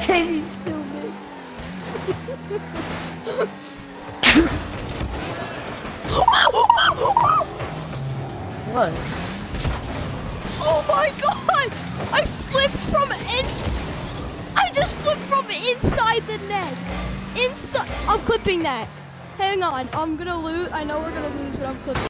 And you still missed. What? Oh my god! I just flipped from inside the net. I'm clipping that. Hang on. I'm gonna lose. I know we're gonna lose, but I'm clipping.